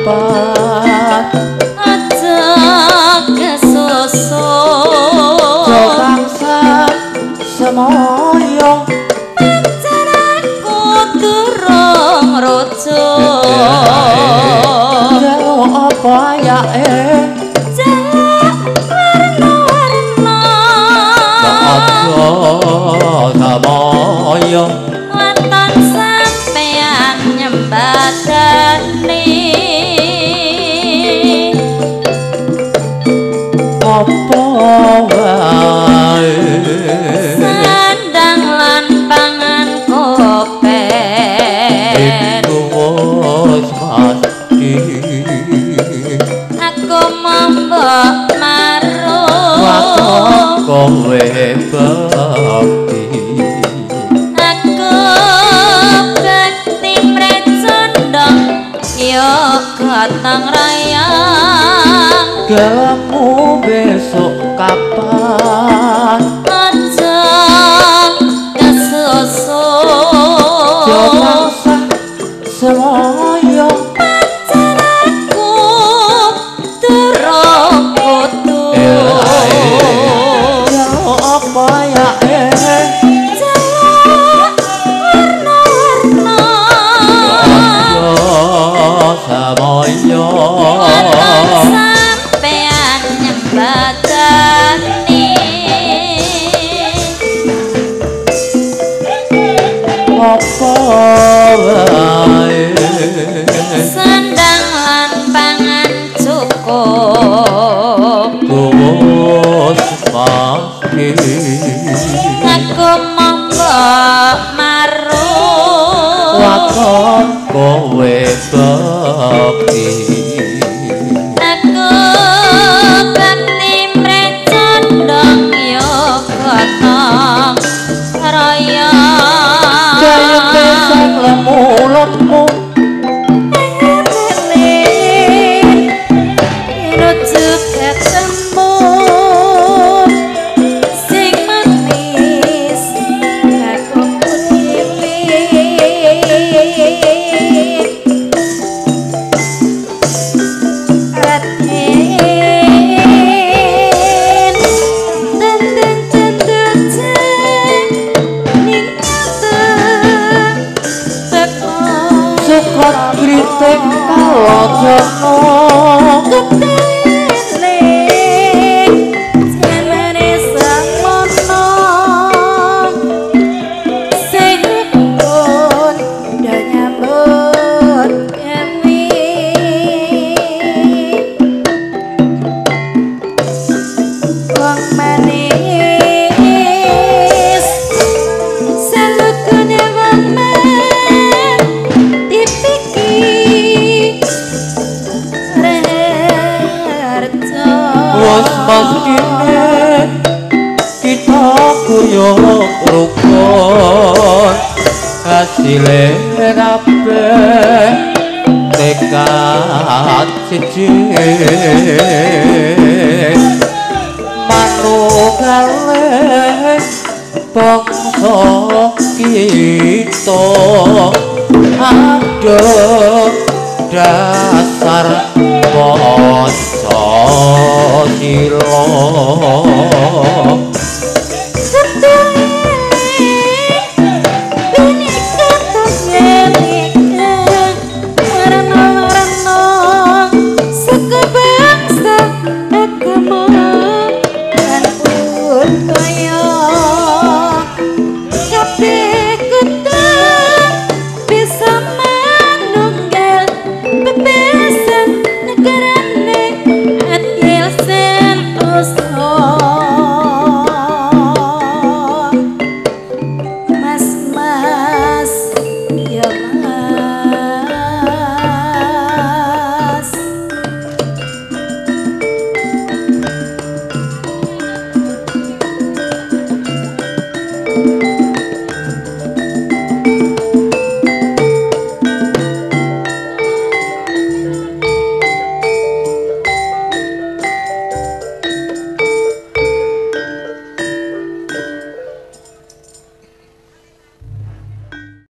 kapan aja kesusu jo bangsa semoyo pancanaku durung rujuk jauh apa ya warna-warna samoyo wonten sampeyan nyembadani apa wae sandang lan pangan kopen itu wis mati aku mbok marung kowe bakti aku bakti mrecondong yo gotong royong kamu besok kapan aja kesusu jasa semoyo pancanaku durung kudu jauh apa ya warna-warna samoyo sampeyan nyembadani apa wae sandang lan pangan cukup wis mati aku mbok marung wakon kowe bakti aku bakti mrecondong yo gotong royong jaya besang lemulutmu rujuk ketemu sing manis aku pilih raten tentang cendeceng ning teko sukot kritik kalojono wis mestine kita kuyuk rukun hasile kabeh tekad siji manunggalih bangsa kita aduh dasar Pancasila